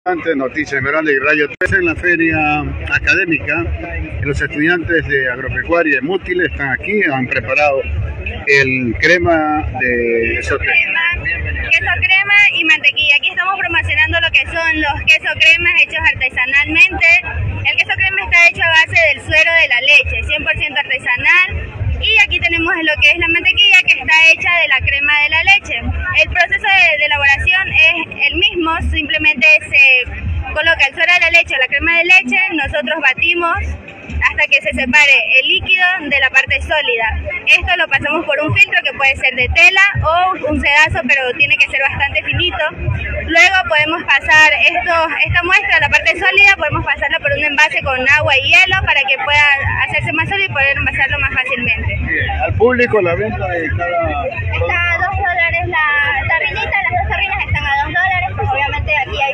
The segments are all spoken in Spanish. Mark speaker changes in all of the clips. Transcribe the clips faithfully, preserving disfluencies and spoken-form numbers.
Speaker 1: Noticias Esmeralda y Radio tres en la feria académica. Los estudiantes de agropecuaria y Mútil están aquí, han preparado el crema de queso crema,
Speaker 2: queso crema y mantequilla. Aquí estamos promocionando lo que son los queso cremas hechos artesanalmente. El queso crema está hecho a base del suero de la leche, cien por ciento artesanal. Y aquí tenemos lo que es la mantequilla, que está hecha de la crema de la leche. El proceso de, de elaboración es el mismo, simplemente se coloca el suero de la leche o la crema de leche, nosotros batimos hasta que se separe el líquido de la parte sólida. Esto lo pasamos por un filtro que puede ser de tela o un sedazo, pero tiene que ser bastante finito. Luego podemos pasar esto, esta muestra, la parte sólida, podemos pasarla por un envase con agua y hielo para que pueda hacerse más sólido y poder envasarlo más fácilmente.
Speaker 1: Bien. Al público la venta de cada...
Speaker 2: Está a dos dólares la tarrinita, las dos tarrinas están a dos dólares. Obviamente aquí hay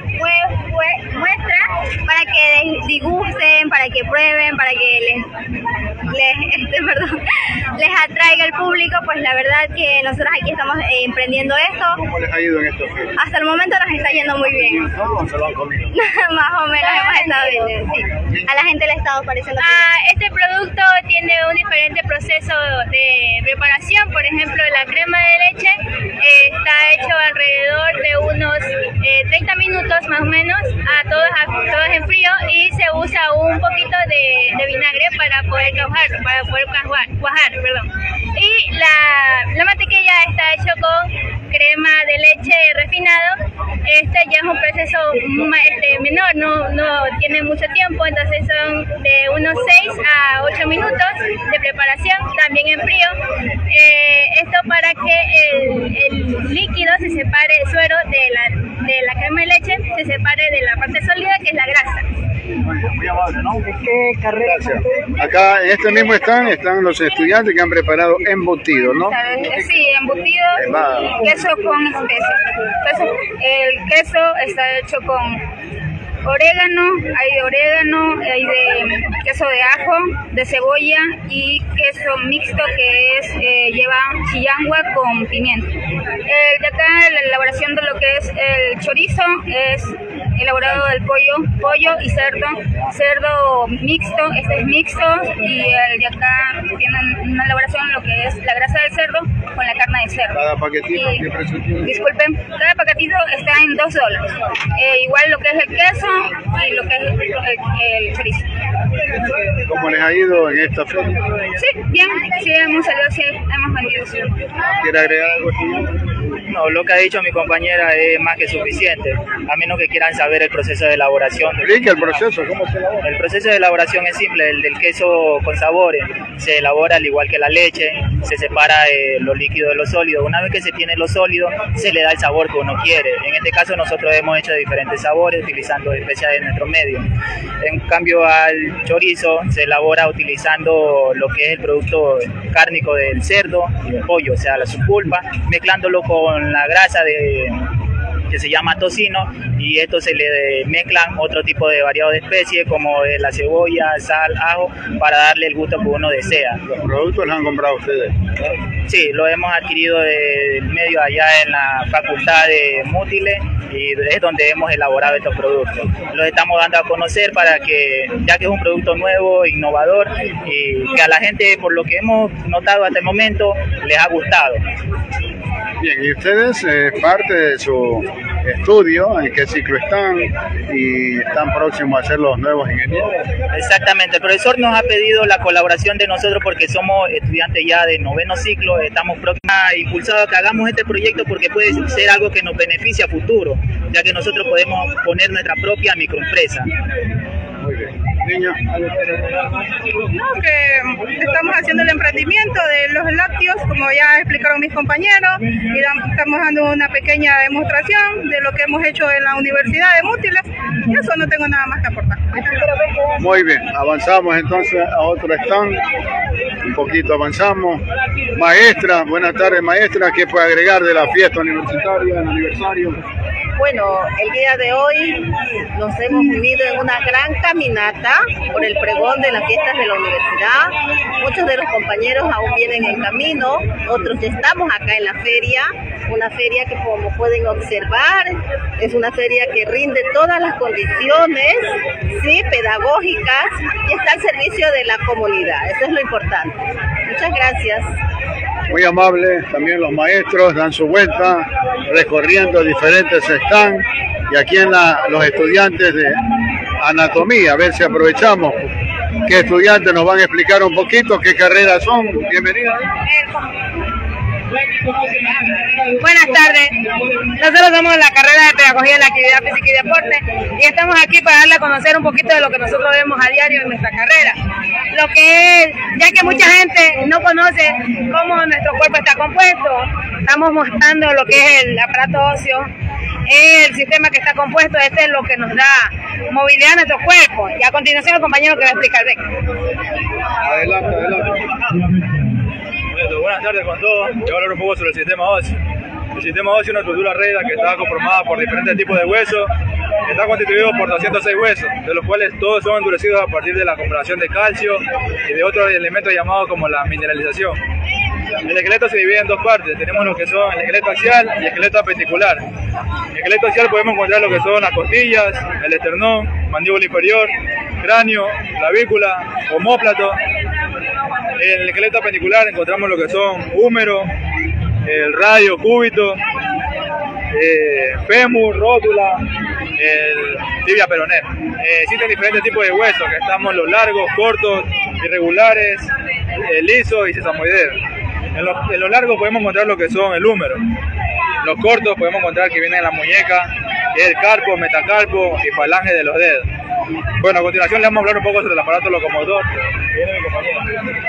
Speaker 2: muestras para que disgusten, para que prueben, para que les, les, este, perdón, les atraiga el público. Pues la verdad que nosotros aquí estamos eh, emprendiendo esto.
Speaker 1: ¿Cómo les ha ido en estos días?
Speaker 2: Hasta el momento nos está yendo muy bien.
Speaker 1: ¿Cómo se lo han comido?
Speaker 2: Más o menos hemos estado viendo, sí. A la gente le ha estado pareciendo.
Speaker 3: Ah, este producto tiene un diferente proceso de preparación. Por ejemplo, la crema de leche eh, está hecho alrededor de unos eh, treinta minutos más o menos, a todos, a todos en frío, y se usa un poquito de, de vinagre para poder cuajar, para poder cuajar, cuajar perdón. Y la, la mantequilla está hecho con crema de leche refinado. Este ya es un proceso este, menor, no, no tiene mucho tiempo, entonces son de unos seis a ocho minutos de preparación, también en frío. Eh, esto para que el, el líquido se separe, el suero de la, de la crema de leche se separe de la parte sólida, que es la grasa.
Speaker 1: Muy amable, ¿no? ¿De qué carrera? Gracias. Acá en este mismo stand están los estudiantes que han preparado embutido, ¿no?
Speaker 2: Sí, embutido y queso con especias. Entonces, el queso está hecho con orégano, hay de orégano, hay de queso de ajo, de cebolla y queso mixto que es eh, lleva chillangua con pimiento. El de acá, la elaboración de lo que es el chorizo es elaborado del pollo, pollo y cerdo, cerdo mixto, este es mixto, y el de acá tiene una elaboración de lo que es la grasa del cerdo con la carne de cerdo.
Speaker 1: Cada paquetito,
Speaker 2: y,
Speaker 1: ¿qué precio tiene?
Speaker 2: Disculpen, cada paquetito está en dos dólares, eh, igual lo que es el queso y lo que es el, el, el chorizo.
Speaker 1: ¿Cómo les ha ido en esta feria?
Speaker 2: Sí, bien, sí hemos salido, sí hemos vendido. Sí.
Speaker 1: ¿Quiere agregar algo, señor?
Speaker 4: No, lo que ha dicho mi compañera es más que suficiente, a menos que quieran saber el proceso de elaboración.
Speaker 1: Explica el proceso, ¿cómo se elabora?
Speaker 4: El proceso de elaboración es simple, el del queso con sabores. Se elabora al igual que la leche, se separa eh, lo líquido de lo sólido. Una vez que se tiene lo sólido, se le da el sabor que uno quiere. En este caso nosotros hemos hecho diferentes sabores utilizando especias de nuestro medio. En cambio al chorizo se elabora utilizando lo que es el producto cárnico del cerdo y del pollo, o sea, la su pulpa, mezclándolo con la grasa de que se llama tocino, y esto se le mezclan otro tipo de variado de especies como la cebolla, sal, ajo, para darle el gusto que uno desea.
Speaker 1: ¿Los productos los han comprado ustedes?
Speaker 4: Sí, lo hemos adquirido del medio allá en la facultad de Mútiles, y es donde hemos elaborado estos productos. Los estamos dando a conocer para que, ya que es un producto nuevo, innovador, y que a la gente, por lo que hemos notado hasta el momento, les ha gustado.
Speaker 1: Bien, y ustedes, eh, parte de su estudio, en qué ciclo están y están próximos a ser los nuevos ingenieros.
Speaker 4: Exactamente, el profesor nos ha pedido la colaboración de nosotros porque somos estudiantes ya de noveno ciclo, estamos próximos a impulsar a que hagamos este proyecto porque puede ser algo que nos beneficie a futuro, ya que nosotros podemos poner nuestra propia microempresa.
Speaker 1: Muy bien. Niña.
Speaker 5: No, que estamos haciendo el emprendimiento de los lácteos, como ya explicaron mis compañeros, y estamos dando una pequeña demostración de lo que hemos hecho en la Universidad de Mútiles, y eso no tengo nada más que aportar.
Speaker 1: Muy bien, avanzamos entonces a otro stand, un poquito avanzamos. Maestra, buenas tardes maestra, ¿qué puede agregar de la fiesta universitaria, del aniversario?
Speaker 6: Bueno, el día de hoy nos hemos unido en una gran caminata por el pregón de las fiestas de la universidad. Muchos de los compañeros aún vienen en camino, otros ya estamos acá en la feria, una feria que, como pueden observar, es una feria que rinde todas las condiciones, sí, pedagógicas, y está al servicio de la comunidad. Eso es lo importante. Muchas gracias.
Speaker 1: Muy amables, también los maestros dan su vuelta recorriendo diferentes stands, y aquí en la, los estudiantes de anatomía, a ver si aprovechamos qué estudiantes nos van a explicar un poquito qué carreras son. Bienvenidos.
Speaker 7: Buenas tardes, nosotros somos la carrera de Pedagogía de la Actividad Física y Deporte y estamos aquí para darle a conocer un poquito de lo que nosotros vemos a diario en nuestra carrera. Lo que es, ya que mucha gente no conoce cómo nuestro cuerpo está compuesto, estamos mostrando lo que es el aparato óseo, el sistema que está compuesto. Este es lo que nos da movilidad a nuestro cuerpo, y a continuación el compañero que va a explicar.
Speaker 1: Adelante, adelante.
Speaker 8: Buenas tardes con todos. Voy a hablar un poco sobre el sistema óseo. El sistema óseo es una estructura rígida que está conformada por diferentes tipos de huesos. Está constituido por doscientos seis huesos, de los cuales todos son endurecidos a partir de la acumulación de calcio y de otros elementos llamados como la mineralización. El esqueleto se divide en dos partes. Tenemos lo que son el esqueleto axial y el esqueleto apenticular. En el esqueleto axial podemos encontrar lo que son las costillas, el esternón, mandíbula inferior, cráneo, clavícula, omóplato. En el esqueleto apenticular encontramos lo que son húmero, el radio, cúbito, eh, fémur, rótula, el tibia peroné. Eh, existen diferentes tipos de huesos, que estamos los largos, cortos, irregulares, eh, lisos y sesamoideos. En los, en los largos podemos encontrar lo que son el húmero. Los cortos podemos encontrar que vienen en la muñeca, que es el carpo, metacarpo y falange de los dedos. Bueno, a continuación les vamos a hablar un poco sobre el aparato locomotor. Viene mi compañero.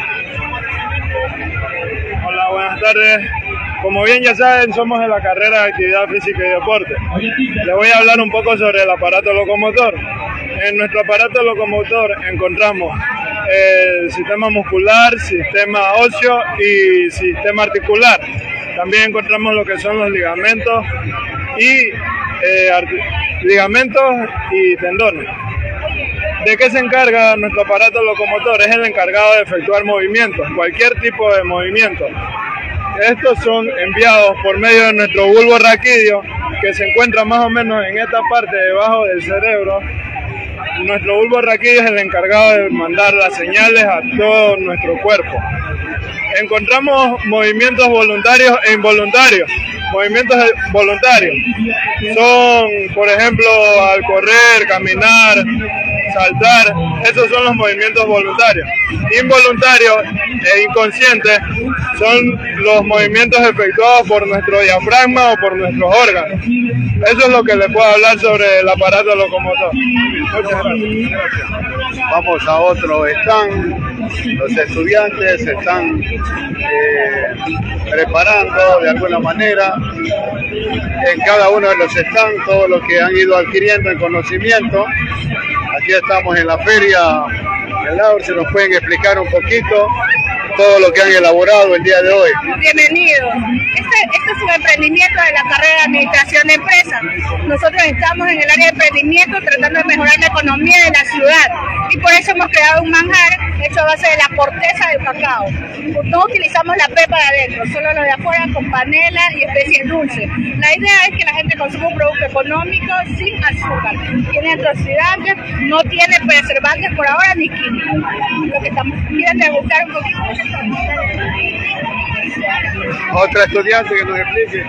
Speaker 9: Hola, buenas tardes. Como bien ya saben, somos de la carrera de Actividad Física y Deporte. Les voy a hablar un poco sobre el aparato locomotor. En nuestro aparato locomotor encontramos el sistema muscular, sistema óseo y sistema articular. También encontramos lo que son los ligamentos y eh, ligamentos y tendones. ¿De qué se encarga nuestro aparato locomotor? Es el encargado de efectuar movimientos, cualquier tipo de movimiento. Estos son enviados por medio de nuestro bulbo raquídeo, que se encuentra más o menos en esta parte debajo del cerebro. Nuestro bulbo raquídeo es el encargado de mandar las señales a todo nuestro cuerpo. Encontramos movimientos voluntarios e involuntarios. Movimientos voluntarios son, por ejemplo, al correr, caminar, saltar. Esos son los movimientos voluntarios. Involuntarios e inconscientes son los movimientos efectuados por nuestro diafragma o por nuestros órganos. Eso es lo que les puedo hablar sobre el aparato locomotor. Muchas gracias.
Speaker 1: Vamos a otro stand. Los estudiantes se están eh, preparando de alguna manera en cada uno de los stands, todo lo que han ido adquiriendo en conocimiento. Aquí estamos en la feria del Laur, se nos pueden explicar un poquito todo lo que han elaborado el día de hoy.
Speaker 7: Bienvenidos. Este, este es un emprendimiento de la carrera de Administración de Empresas. Nosotros estamos en el área de emprendimiento tratando de mejorar la economía de la ciudad, y por eso hemos creado un manjar hecho a base de la corteza del cacao. No utilizamos la pepa de adentro, solo lo de afuera con panela y especies dulces. La idea es que la gente consuma un producto económico sin azúcar. Tiene antioxidantes, no tiene preservantes por ahora ni químicos. Lo que estamos quieren degustar un poquito.
Speaker 1: Otra estudiante que nos explique.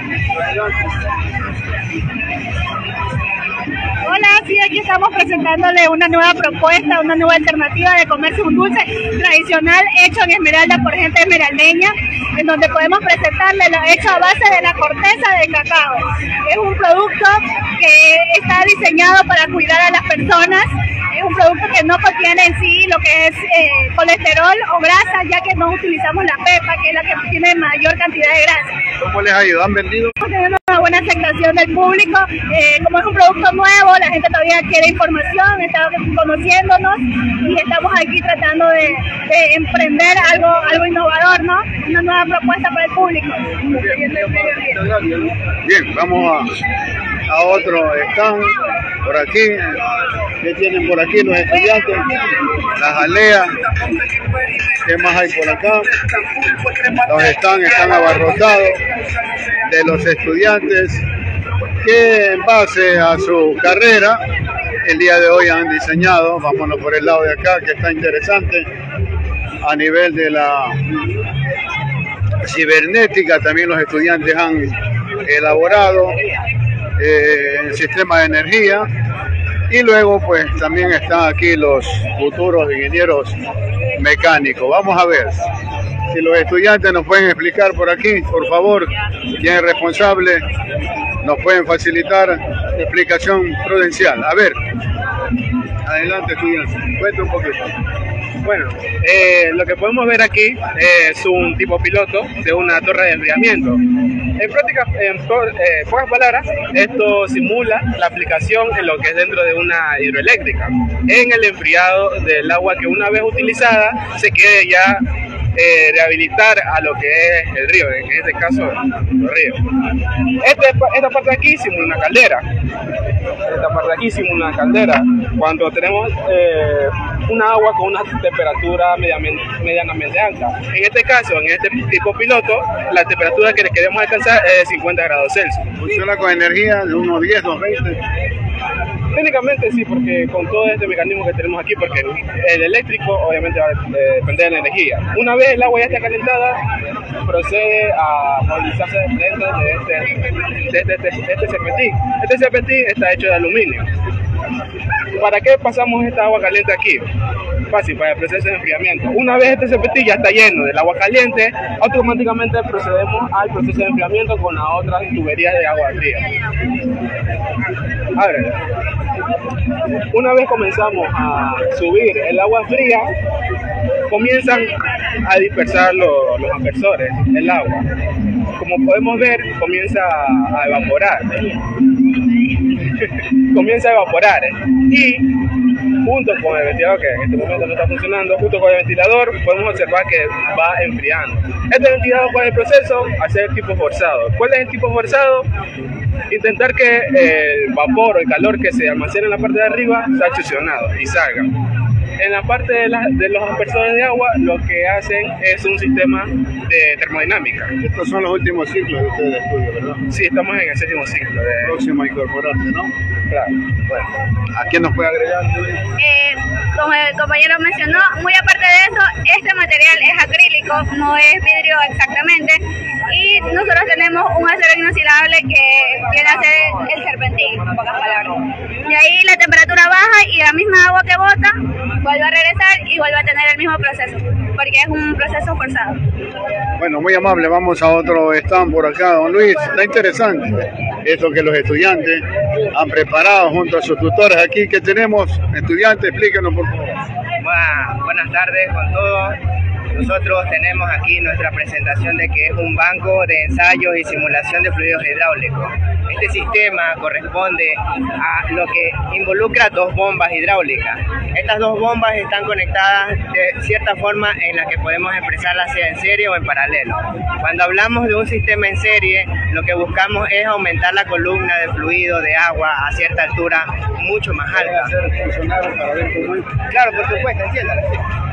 Speaker 7: Hola, sí, aquí estamos presentándole una nueva propuesta, una nueva alternativa de comerse un dulce tradicional hecho en Esmeralda por gente esmeraldeña, en donde podemos presentarle lo hecho a base de la corteza de cacao. Es un producto que está diseñado para cuidar a las personas. Es un producto que no contiene en sí lo que es eh, colesterol o grasa, ya que no utilizamos la pepa, que es la que tiene mayor cantidad de grasa.
Speaker 1: ¿Cómo les ha ido? ¿Han vendido?
Speaker 7: Estamos teniendo una buena aceptación del público. Eh, como es un producto nuevo, la gente todavía quiere información, está conociéndonos y estamos aquí tratando de, de emprender algo, algo innovador, ¿no? Una nueva propuesta para el público.
Speaker 1: Bien, vamos a... a otro stand por aquí. ¿Qué tienen por aquí los estudiantes? Las aleas. ¿Qué más hay por acá? Los stands están abarrotados de los estudiantes que en base a su carrera el día de hoy han diseñado. Vámonos por el lado de acá, que está interesante. A nivel de la cibernética también los estudiantes han elaborado eh, el sistema de energía, y luego pues también están aquí los futuros ingenieros mecánicos. Vamos a ver si los estudiantes nos pueden explicar por aquí, por favor, quién es responsable, nos pueden facilitar explicación prudencial. A ver, adelante estudiantes, cuenta un poquito.
Speaker 10: Bueno, eh, lo que podemos ver aquí es un tipo piloto de una torre de enfriamiento. En práctica, en eh, pocas palabras, esto simula la aplicación en lo que es dentro de una hidroeléctrica, en el enfriado del agua que una vez utilizada se quiere ya eh, rehabilitar a lo que es el río, en este caso el río. Este, esta parte de aquí simula una caldera. Esta parte de aquí simula una caldera. Cuando tenemos eh, una agua con una temperatura medianamente, medianamente alta. En este caso, en este tipo piloto, la temperatura que queremos alcanzar es de cincuenta grados Celsius.
Speaker 1: ¿Funciona con energía de unos diez, unos veinte?
Speaker 10: Técnicamente sí, porque con todo este mecanismo que tenemos aquí, porque el eléctrico obviamente va a depender de la energía. Una vez el agua ya está calentada, procede a movilizarse dentro de este, de este, de este, este serpentín. Este serpentín está hecho de aluminio. ¿Para qué pasamos esta agua caliente aquí? Fácil, para el proceso de enfriamiento. Una vez este serpentín ya está lleno del agua caliente, automáticamente procedemos al proceso de enfriamiento con la otra tubería de agua fría. A ver, una vez comenzamos a subir el agua fría, comienzan a dispersar los, los aspersores, el agua. Como podemos ver, comienza a evaporar. comienza a evaporar y junto con el ventilador, que en este momento no está funcionando, junto con el ventilador podemos observar que va enfriando. Este ventilador, ¿cuál es el proceso? Hacer el tipo forzado. ¿Cuál es el tipo forzado? Intentar que el vapor o el calor que se almacena en la parte de arriba sea succionado y salga. En la parte de, la, de los aspersores de agua, lo que hacen es un sistema de termodinámica.
Speaker 1: Estos son los últimos ciclos de ustedes de estudio, ¿verdad?
Speaker 10: Sí, estamos en el séptimo ciclo. De...
Speaker 1: Próximo a incorporarse, ¿no?
Speaker 10: Claro.
Speaker 1: Bueno, ¿a quién nos puede agregar?
Speaker 2: Eh, como el compañero mencionó, muy aparte de eso, este material es acrílico, no es vidrio exactamente, y nosotros tenemos un acero inoxidable que viene a ser el serpentín, en pocas palabras. De ahí la temperatura baja y la misma agua que bota vuelve a regresar y vuelve a tener el mismo proceso, porque es un proceso forzado.
Speaker 1: Bueno, muy amable, vamos a otro stand por acá, don Luis. Está interesante esto que los estudiantes han preparado junto a sus tutores aquí. ¿Qué tenemos? Estudiantes, explíquenos por favor.
Speaker 11: Bueno, buenas tardes con todos. Nosotros tenemos aquí nuestra presentación de que es un banco de ensayos y simulación de fluidos hidráulicos. Este sistema corresponde a lo que involucra dos bombas hidráulicas. Estas dos bombas están conectadas de cierta forma en la que podemos expresarlas sea en serie o en paralelo. Cuando hablamos de un sistema en serie, lo que buscamos es aumentar la columna de fluido de agua a cierta altura mucho más alta. Claro, por supuesto, entiéndalo.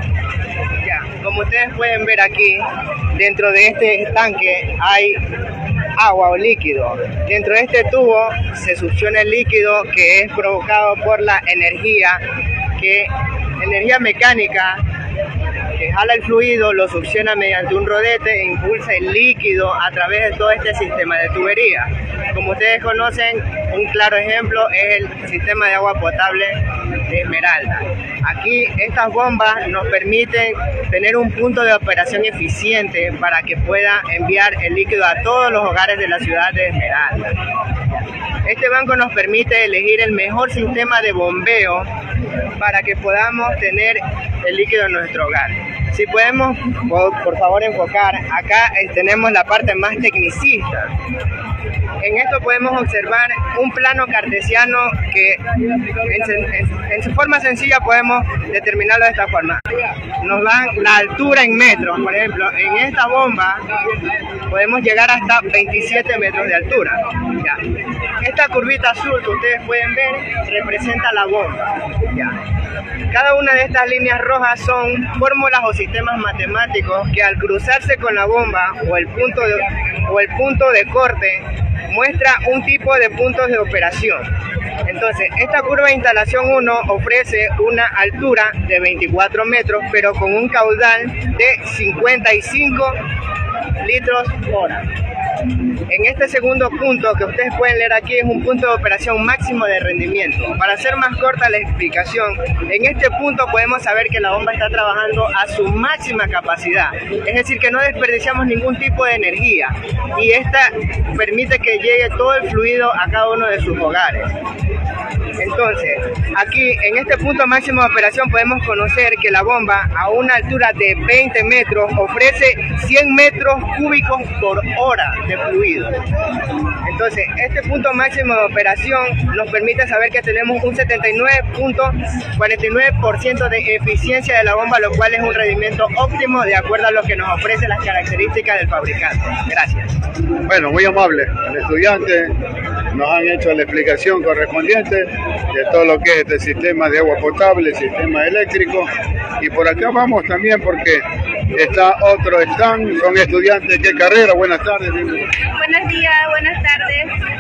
Speaker 11: Ya, como ustedes pueden ver aquí, dentro de este tanque hay agua o líquido. Dentro de este tubo se succiona el líquido que es provocado por la energía, que energía mecánica que jala el fluido, lo succiona mediante un rodete e impulsa el líquido a través de todo este sistema de tubería. Como ustedes conocen, un claro ejemplo es el sistema de agua potable de Esmeralda. Aquí estas bombas nos permiten tener un punto de operación eficiente para que pueda enviar el líquido a todos los hogares de la ciudad de Esmeralda. Este banco nos permite elegir el mejor sistema de bombeo para que podamos tener el líquido en nuestro hogar. Si podemos, por favor, enfocar, acá tenemos la parte más tecnicista. En esto podemos observar un plano cartesiano que en, en, en su forma sencilla podemos determinarlo de esta forma. Nos dan la altura en metros, por ejemplo, en esta bomba podemos llegar hasta veintisiete metros de altura. Ya. Esta curvita azul que ustedes pueden ver representa la bomba. Ya. Cada una de estas líneas rojas son fórmulas o sistemas matemáticos que al cruzarse con la bomba o el punto de, o el punto de corte muestra un tipo de puntos de operación. Entonces, esta curva de instalación uno ofrece una altura de veinticuatro metros, pero con un caudal de cincuenta y cinco litros hora. En este segundo punto que ustedes pueden leer aquí es un punto de operación máximo de rendimiento. Para hacer más corta la explicación, en este punto podemos saber que la bomba está trabajando a su máxima capacidad. Es decir, que no desperdiciamos ningún tipo de energía y esta permite que llegue todo el fluido a cada uno de sus hogares. Entonces, aquí en este punto máximo de operación podemos conocer que la bomba a una altura de veinte metros ofrece cien metros cúbicos por hora de fluido. Entonces, este punto máximo de operación nos permite saber que tenemos un setenta y nueve punto cuarenta y nueve por ciento de eficiencia de la bomba, lo cual es un rendimiento óptimo de acuerdo a lo que nos ofrecen las características del fabricante. Gracias.
Speaker 1: Bueno, muy amable. El estudiante nos han hecho la explicación correspondiente de todo lo que es este sistema de agua potable, sistema eléctrico. Y por acá vamos también porque está otro stand, son estudiantes de qué carrera. Buenas tardes.
Speaker 2: Buenos días, buenas tardes.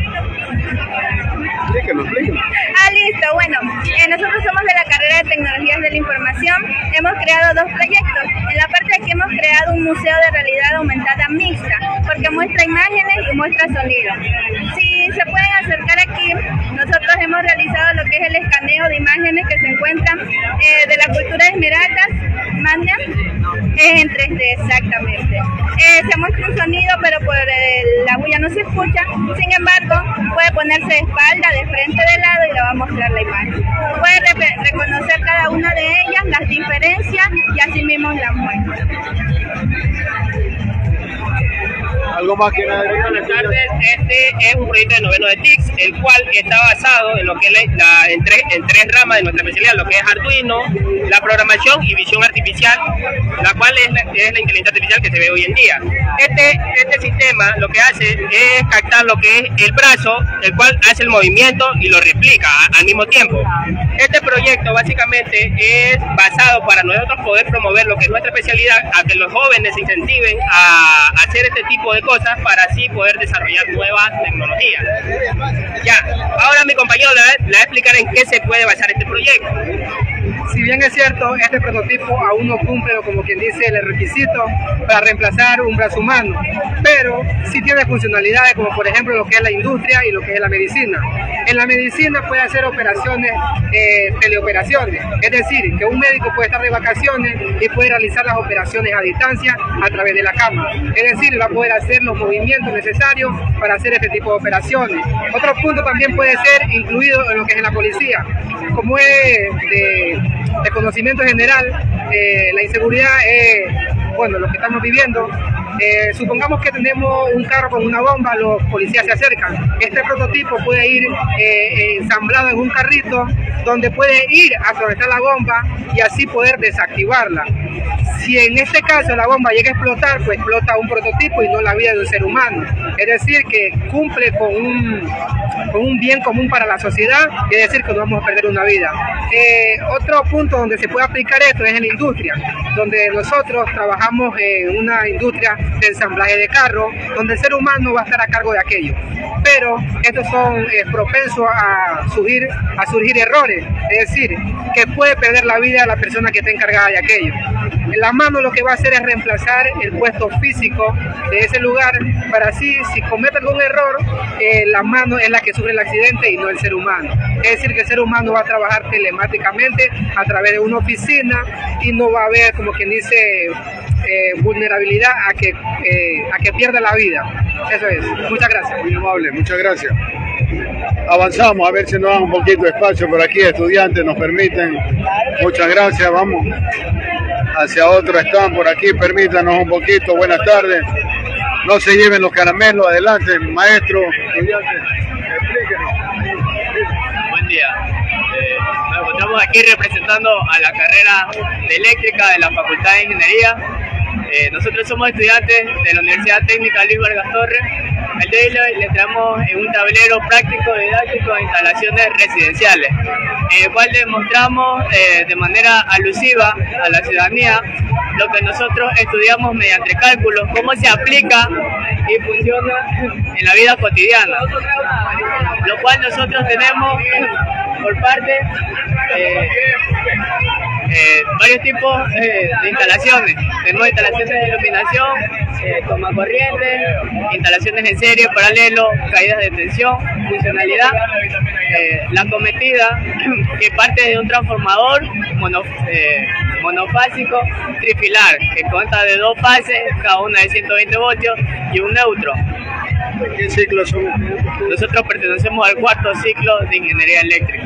Speaker 1: Explíquenos, explíquenos.
Speaker 2: Ah, listo. Bueno, eh, nosotros somos de la carrera de Tecnologías de la Información. Hemos creado dos proyectos. En la parte de aquí hemos creado un museo de realidad aumentada mixta, porque muestra imágenes y muestra sonido. Si se pueden acercar aquí, nosotros hemos realizado lo que es el escaneo de imágenes que se encuentran eh, de la cultura de Esmeraldas, Manda, eh, en tres D exactamente. Eh, se muestra un sonido, pero por el, la bulla no se escucha. Sin embargo, puede ponerse de espalda, de frente, de lado y le va a mostrar la imagen. Puede re reconocer cada una de ellas, las diferencias y así mismo la muestra.
Speaker 1: ¿Algo más que nada?
Speaker 12: Buenas tardes, este es un proyecto de noveno de T I C S, el cual está basado en lo que es la, la, en, tres, en tres ramas de nuestra especialidad, lo que es Arduino, la programación y visión artificial, la cual es la, es la inteligencia artificial que se ve hoy en día. Este, este sistema lo que hace es captar lo que es el brazo, el cual hace el movimiento y lo replica a, al mismo tiempo. Este proyecto básicamente es basado para nosotros poder promover lo que es nuestra especialidad, a que los jóvenes se incentiven a, a hacer este tipo de cosas para así poder desarrollar nuevas tecnologías. Ya, ahora mi compañero le va a explicar en qué se puede basar este proyecto.
Speaker 13: Si bien es cierto, este prototipo aún no cumple, como quien dice, el requisito para reemplazar un brazo humano, pero sí tiene funcionalidades como por ejemplo lo que es la industria y lo que es la medicina. En la medicina puede hacer operaciones, eh, teleoperaciones, es decir, que un médico puede estar de vacaciones y puede realizar las operaciones a distancia a través de la cama, es decir, va a poder hacer los movimientos necesarios para hacer este tipo de operaciones. Otro punto también puede ser incluido en lo que es en la policía, como es de, de conocimiento general, eh, la inseguridad es, bueno, lo que estamos viviendo. Eh, supongamos que tenemos un carro con una bomba, los policías se acercan. Este prototipo puede ir eh, ensamblado en un carrito donde puede ir a donde está la bomba y así poder desactivarla. Si en este caso la bomba llega a explotar, pues explota un prototipo y no la vida de un ser humano. Es decir, que cumple con un, con un bien común para la sociedad, y es decir, que no vamos a perder una vida. Eh, otro punto donde se puede aplicar esto es en la industria, donde nosotros trabajamos en una industria de ensamblaje de carros, donde el ser humano va a estar a cargo de aquello. Pero estos son eh, propensos a surgir, a surgir errores, es decir, que puede perder la vida la persona que está encargada de aquello. La mano lo que va a hacer es reemplazar el puesto físico de ese lugar, para así, si comete algún error, eh, la mano es la que sufre el accidente y no el ser humano. Es decir, que el ser humano va a trabajar telemáticamente a través de una oficina y no va a haber, como quien dice, eh, vulnerabilidad a que, eh, a que pierda la vida. Eso es. Muchas gracias.
Speaker 1: Muy amable, muchas gracias. Avanzamos, a ver si nos dan un poquito de espacio por aquí, estudiantes, nos permiten. Muchas gracias, vamos hacia otro stand por aquí, permítanos un poquito. Buenas tardes. no se lleven los caramelos. Adelante, maestro, estudiantes, explíquenos.
Speaker 14: Buen día. Eh, nos encontramos aquí representando a la carrera de eléctrica de la Facultad de Ingeniería. Eh, nosotros somos estudiantes de la Universidad Técnica Luis Vargas Torres. El día de hoy les traemos en un tablero práctico didáctico de instalaciones residenciales, en el cual demostramos eh, de manera alusiva a la ciudadanía lo que nosotros estudiamos mediante cálculos, cómo se aplica y funciona en la vida cotidiana, lo cual nosotros tenemos por parte eh, eh, varios tipos eh, de instalaciones. Tenemos instalaciones de iluminación, eh, toma corriente, instalaciones en serie, paralelo, caídas de tensión, funcionalidad, eh, la cometida, que parte de un transformador mono, eh, monofásico trifilar, que consta de dos fases, cada una de ciento veinte voltios y un neutro.
Speaker 1: ¿Qué ciclo son?
Speaker 14: Nosotros pertenecemos al cuarto ciclo de Ingeniería Eléctrica.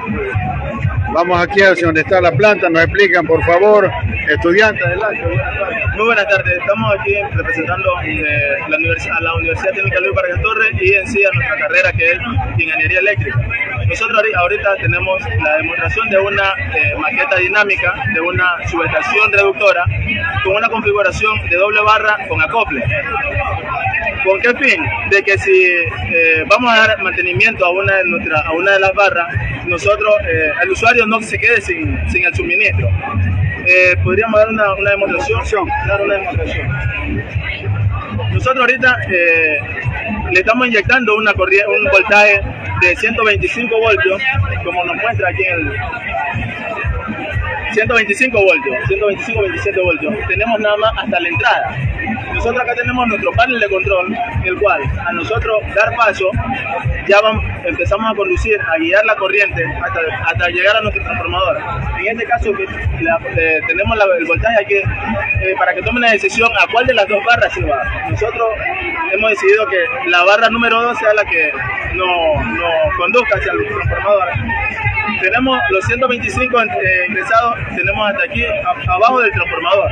Speaker 1: Vamos aquí hacia donde está la planta, nos explican por favor, estudiantes, adelante.
Speaker 15: Muy buenas tardes, estamos aquí representando eh, la univers a la Universidad Técnica Luis Vargas Torres y en sí a nuestra carrera, que es Ingeniería Eléctrica. Nosotros ahorita tenemos la demostración de una eh, maqueta dinámica de una subestación reductora con una configuración de doble barra con acople. ¿Con qué fin? De que si eh, vamos a dar mantenimiento a una de, nuestra, a una de las barras, nosotros, eh, el usuario no se quede sin, sin el suministro. Eh, podríamos dar una, una demostración. Dar una demostración. Nosotros ahorita eh, le estamos inyectando una corriente, un voltaje de ciento veinticinco voltios, como nos muestra aquí en el ciento veinticinco voltios, ciento veinticinco, veintisiete voltios. Tenemos nada más hasta la entrada. Nosotros acá tenemos nuestro panel de control, el cual a nosotros dar paso, ya vamos, empezamos a conducir, a guiar la corriente hasta, hasta llegar a nuestro transformador. En este caso que la, eh, tenemos la, el voltaje aquí eh, para que tomen la decisión a cuál de las dos barras se va. Nosotros hemos decidido que la barra número dos sea la que nos no conduzca hacia el transformador. Tenemos los ciento veinticinco eh, ingresados, tenemos hasta aquí a, abajo del transformador.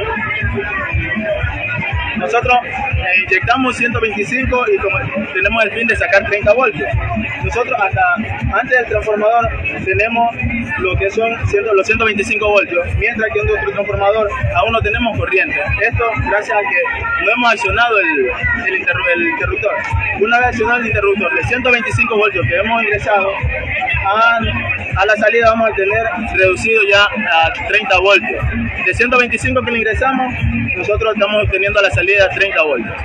Speaker 15: Nosotros eh, inyectamos ciento veinticinco y como tenemos el fin de sacar treinta voltios. Nosotros hasta antes del transformador tenemos lo que son los ciento veinticinco voltios, mientras que en nuestro transformador aún no tenemos corriente. Esto gracias a que no hemos accionado el, el, inter, el interruptor. Una vez accionado el interruptor de ciento veinticinco voltios que hemos ingresado, a, a la salida vamos a tener reducido ya a treinta voltios. De ciento veinticinco que le ingresamos, nosotros estamos obteniendo a la salida treinta voltios.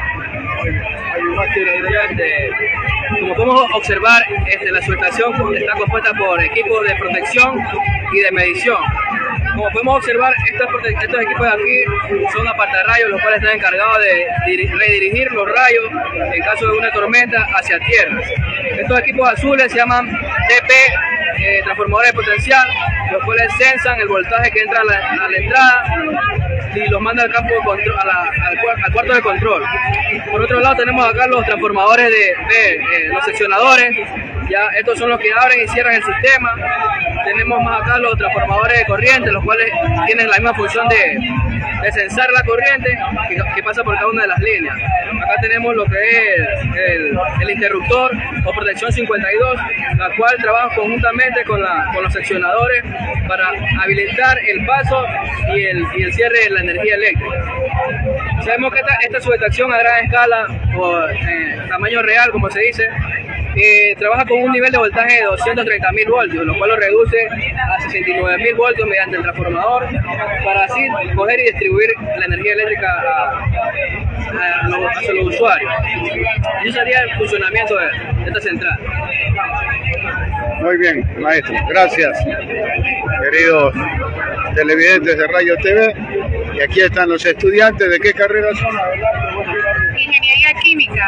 Speaker 16: Como podemos observar, este, la subestación está compuesta por equipos de protección y de medición. Como podemos observar, estos, estos equipos de aquí son apartarrayos, los cuales están encargados de redirigir los rayos en caso de una tormenta hacia tierra. Estos equipos azules se llaman T P, eh, transformadores de potencial, los cuales censan el voltaje que entra a la, a la entrada y los manda al campo de control, a la, al, al cuarto de control. Por otro lado tenemos acá los transformadores de, de eh, los seccionadores. Ya estos son los que abren y cierran el sistema. Tenemos más acá los transformadores de corriente, los cuales tienen la misma función de, de censar la corriente que, que pasa por cada una de las líneas. Acá tenemos lo que es el, el interruptor o protección cincuenta y dos, la cual trabaja conjuntamente con, la, con los seccionadores para habilitar el paso y el, y el cierre de la energía eléctrica. Sabemos que esta, esta subestación a gran escala o eh, tamaño real, como se dice, Eh, trabaja con un nivel de voltaje de doscientos treinta mil voltios, lo cual lo reduce a sesenta y nueve mil voltios mediante el transformador, para así coger y distribuir la energía eléctrica a, a, los, a los usuarios. Y eso sería el funcionamiento de, de esta central.
Speaker 1: Muy bien, maestro, gracias. Queridos televidentes de Rayo T V, y aquí están los estudiantes. ¿De qué carrera son?
Speaker 7: Ingeniería química.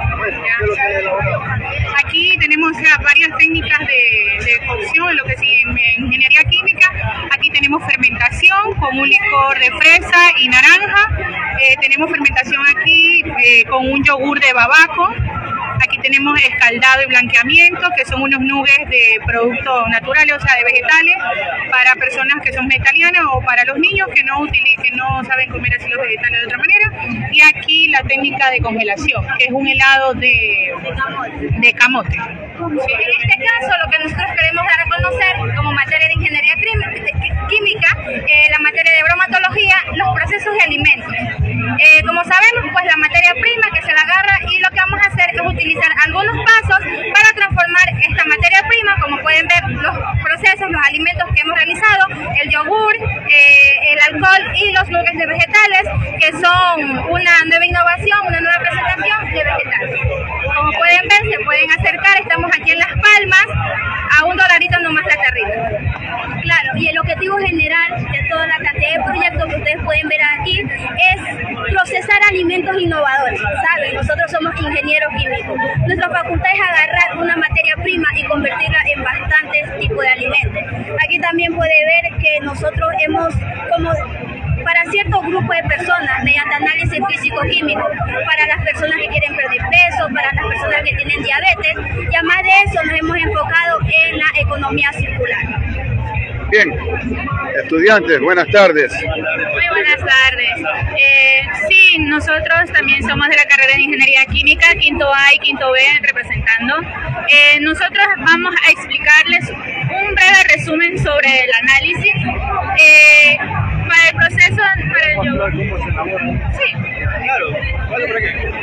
Speaker 7: Aquí tenemos ya varias técnicas de, de cocción en lo que es ingeniería química. Aquí tenemos fermentación con un licor de fresa y naranja. Eh, tenemos fermentación aquí eh, con un yogur de babaco.
Speaker 5: Aquí tenemos escaldado y blanqueamiento, que son unos nubes de productos naturales, o sea, de vegetales, para personas que son vegetarianas o para los niños que no utilicen, que no saben comer así los vegetales de otra manera. Y aquí la técnica de congelación, que es un helado de, de camote.
Speaker 2: Sí, en este caso, lo que nosotros queremos dar a conocer como materia de ingeniería química, eh, la materia de bromatología, los procesos de alimentos. Eh, como sabemos, pues la materia prima que se la agarra, y lo que vamos a hacer es utilizar algunos pasos para transformar esta materia prima, como pueden ver los procesos, los alimentos que hemos realizado, el yogur, eh, el alcohol y los nuggets de vegetales, que son una nueva innovación, una nueva presentación de vegetales. Como pueden ver, se pueden acercar, estamos aquí en Las Palmas, a un dolarito nomás la terrina.
Speaker 17: Claro, y el objetivo general de toda la cantidad de proyectos que ustedes pueden ver aquí es procesar alimentos innovadores, ¿saben? Nosotros somos ingenieros químicos. Nuestra facultad es agarrar una materia prima y convertirla en bastantes tipos de alimentos. Aquí también puede ver que nosotros hemos, como para ciertos grupos de personas, mediante análisis físico-químico, para las personas que quieren perder peso, para las personas que tienen diabetes, y además de eso nos hemos enfocado en la economía circular.
Speaker 1: Bien, estudiantes, buenas tardes.
Speaker 5: Muy buenas tardes. Eh, sí, nosotros también somos de la carrera de Ingeniería Química, quinto A y quinto B representando. Eh, nosotros vamos a explicarles un breve resumen sobre el análisis. Eh, para el proceso, para el yogur. Sí.
Speaker 8: Claro, vale, ¿para qué?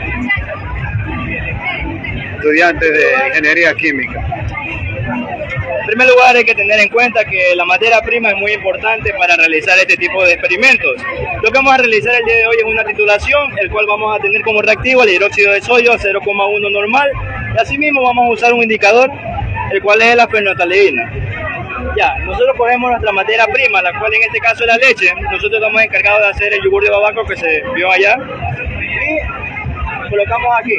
Speaker 1: Estudiantes de Ingeniería Química.
Speaker 10: En primer lugar, hay que tener en cuenta que la materia prima es muy importante para realizar este tipo de experimentos. Lo que vamos a realizar el día de hoy es una titulación, el cual vamos a tener como reactivo el hidróxido de sodio cero coma uno normal, y asimismo vamos a usar un indicador, el cual es la fenolftaleína. Ya, nosotros cogemos nuestra materia prima, la cual en este caso es la leche. Nosotros estamos encargados de hacer el yogur de babaco que se vio allá, y colocamos aquí.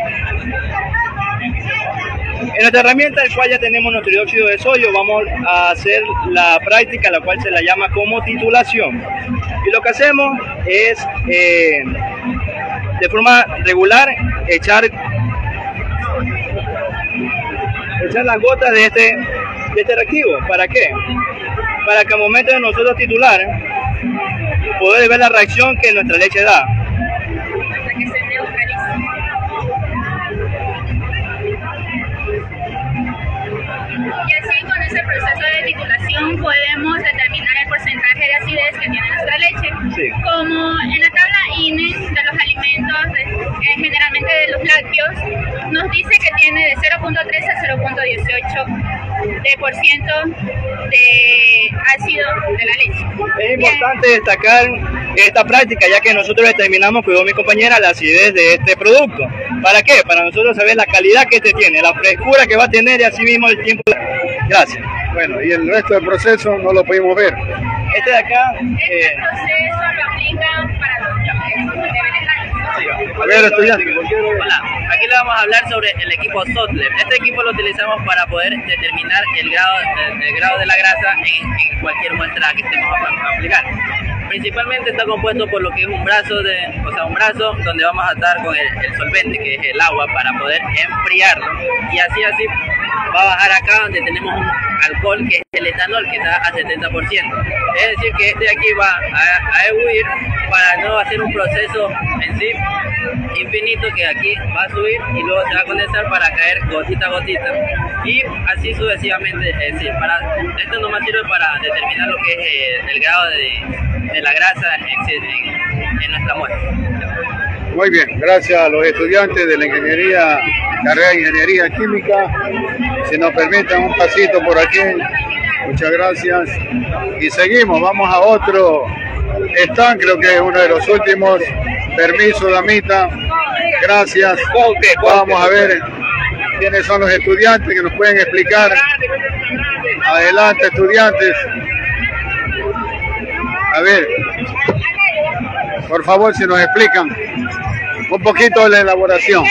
Speaker 10: En nuestra herramienta, el cual ya tenemos nuestro dióxido de sodio, vamos a hacer la práctica, la cual se la llama como titulación. Y lo que hacemos es, eh, de forma regular, echar, echar las gotas de este, de este reactivo. ¿Para qué? Para que al momento de nosotros titular, poder ver la reacción que nuestra leche da.
Speaker 5: Y así, con ese proceso de titulación, podemos determinar el porcentaje de acidez que tiene nuestra leche.
Speaker 10: Sí.
Speaker 5: Como en la tabla I N E de los alimentos, de, eh, generalmente de los lácteos, nos dice que tiene de cero punto trece a cero punto dieciocho de por ciento de ácido de la leche.
Speaker 10: Es importante Bien. destacar esta práctica, ya que nosotros determinamos, cuidó mi compañera, la acidez de este producto. ¿Para qué? Para nosotros saber la calidad que este tiene, la frescura que va a tener y así mismo el tiempo. Gracias.
Speaker 1: Bueno, y el resto del proceso no lo pudimos ver.
Speaker 10: Este de acá...
Speaker 5: Este
Speaker 10: eh,
Speaker 5: proceso lo aplican para los
Speaker 1: A ver, estudiante.
Speaker 18: Hola, aquí le vamos a hablar sobre el equipo Sotler. Este equipo lo utilizamos para poder determinar el grado, el, el grado de la grasa en, en cualquier muestra que estemos a, a aplicar. Principalmente está compuesto por lo que es un brazo, de, o sea, un brazo donde vamos a estar con el, el solvente, que es el agua, para poder enfriarlo. Y así, así va a bajar acá donde tenemos un alcohol, que es el etanol, que está a setenta por ciento. Es decir, que este de aquí va a, a huir para no hacer un proceso en sí infinito, que aquí va a subir y luego se va a condensar para caer gotita a gotita, y así sucesivamente. Es decir, para, esto nomás sirve para determinar lo que es eh, el grado de, de la grasa en, en, en nuestra muestra.
Speaker 1: Muy bien, gracias a los estudiantes de la ingeniería, carrera de Ingeniería Química. Si nos permiten un pasito por aquí, muchas gracias. Y seguimos, vamos a otro stand, creo que es uno de los últimos. Permiso, damita. Gracias. Vamos a ver quiénes son los estudiantes que nos pueden explicar. Adelante, estudiantes. A ver, por favor, si nos explican un poquito de la elaboración.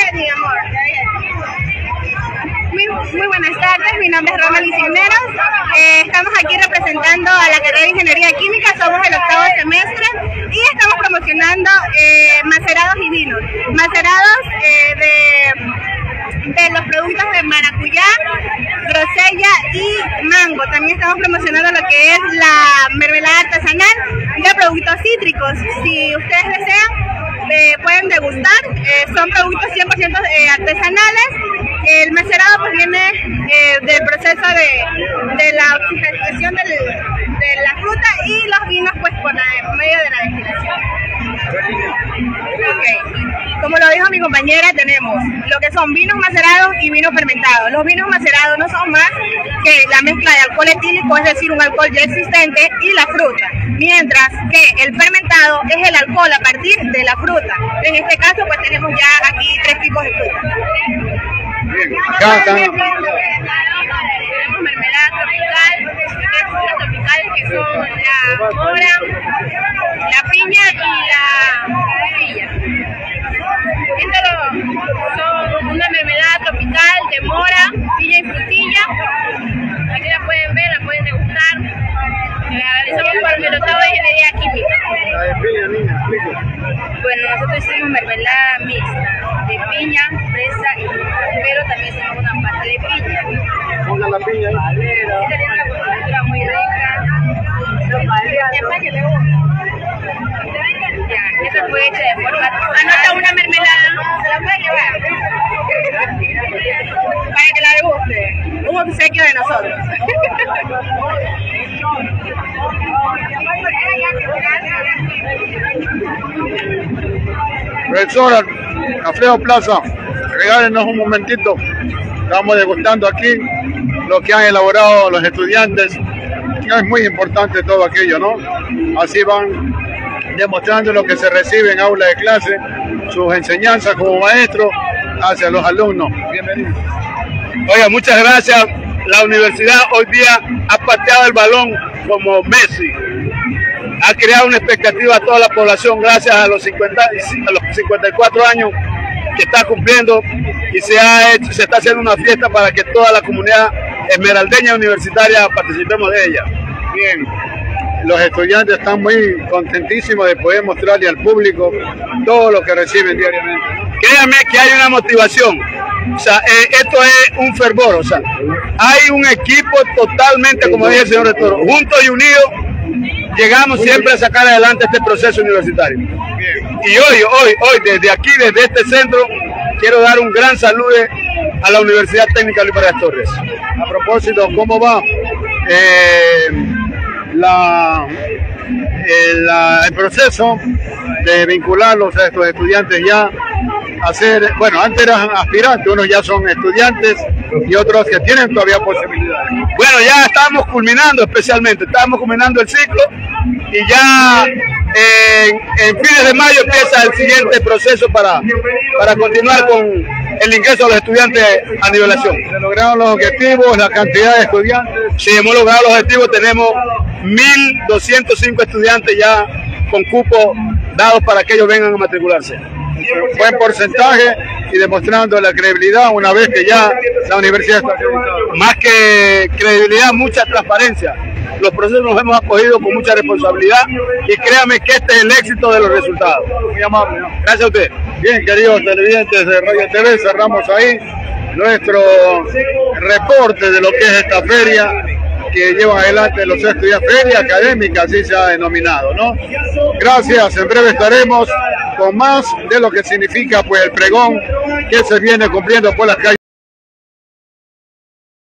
Speaker 2: Muy, muy buenas tardes, mi nombre es Romely Cisneros. Eh, estamos aquí representando a la carrera de Ingeniería Química, somos el octavo semestre y estamos promocionando eh, macerados y vinos. Macerados eh, de
Speaker 7: de los productos de maracuyá, grosella y mango. También estamos promocionando lo que es la mermelada artesanal de productos cítricos. Si ustedes desean, eh, pueden degustar. Eh, son productos cien por ciento eh, artesanales. El macerado pues viene eh, del proceso de, de la oxigenación del, de la fruta, y los vinos pues por, la, por medio de la destilación. Okay. Como lo dijo mi compañera, tenemos lo que son vinos macerados y vinos fermentados. Los vinos macerados no son más que la mezcla de alcohol etílico, es decir, un alcohol ya existente, y la fruta, mientras que el fermentado es el alcohol a partir de la fruta. En este caso pues tenemos ya aquí tres tipos de fruta.
Speaker 1: Acá están.
Speaker 3: Tenemos mermelada tropical, tres frutas tropicales que son la mora, la piña y la frutilla. Estas son una mermelada tropical de mora, piña y frutilla. Aquí la pueden ver, la pueden degustar. La realizamos por el octavo de ingeniería química. Bueno, nosotros hicimos mermelada mixta de piña, fresa y fruta, pero también hicimos una parte de piña.
Speaker 9: Ponga la piña ahí.
Speaker 3: Esta tiene una textura muy rica. Ya, esta fue hecha de forma. Anota una mermelada, se la puede llevar.
Speaker 7: Para que la deguste. Un obsequio de nosotros.
Speaker 1: Profesora Alfredo Plaza, regálenos un momentito. Estamos degustando aquí lo que han elaborado los estudiantes. Es muy importante todo aquello, ¿no? Así van demostrando lo que se recibe en aula de clase, sus enseñanzas como maestro hacia los alumnos. Bienvenidos.
Speaker 19: Oiga, muchas gracias. La universidad hoy día ha pateado el balón como Messi. Ha creado una expectativa a toda la población gracias a los, cincuenta, a los cincuenta y cuatro años que está cumpliendo, y se, ha hecho, se está haciendo una fiesta para que toda la comunidad esmeraldeña universitaria participemos de ella.
Speaker 1: Bien, los estudiantes están muy contentísimos de poder mostrarle al público todo lo que reciben diariamente.
Speaker 19: Créanme que hay una motivación, o sea, eh, esto es un fervor, o sea, hay un equipo totalmente, como dice el señor rector, juntos y unidos, llegamos siempre a sacar adelante este proceso universitario. Bien. Y hoy, hoy, hoy, desde aquí, desde este centro, quiero dar un gran saludo a la Universidad Técnica Luis Vargas Torres.
Speaker 1: A propósito, ¿cómo va eh, la, eh, la, el proceso de vincularlos a estos estudiantes ya a ser, bueno, antes eran aspirantes, unos ya son estudiantes y otros que tienen todavía posibilidades?
Speaker 19: Bueno, ya estamos culminando especialmente, estamos culminando el ciclo y ya en, en fines de mayo empieza el siguiente proceso para, para continuar con el ingreso de los estudiantes a nivelación.
Speaker 1: ¿Se lograron los objetivos, la cantidad de estudiantes?
Speaker 19: Sí, hemos logrado los objetivos, tenemos mil doscientos cinco estudiantes ya con cupos dados para que ellos vengan a matricularse.
Speaker 1: Buen porcentaje y demostrando la credibilidad una vez que ya la universidad está acreditada.
Speaker 19: Más que credibilidad, mucha transparencia. Los procesos los hemos acogido con mucha responsabilidad y créame que este es el éxito de los resultados.
Speaker 1: Muy amable, ¿no?
Speaker 19: Gracias a usted.
Speaker 1: Bien, queridos televidentes de Radio T V, cerramos ahí nuestro reporte de lo que es esta feria que llevan adelante los estudiantes, feria académica, así se ha denominado, ¿no? Gracias, en breve estaremos con más de lo que significa pues el pregón que se viene cumpliendo por las calles.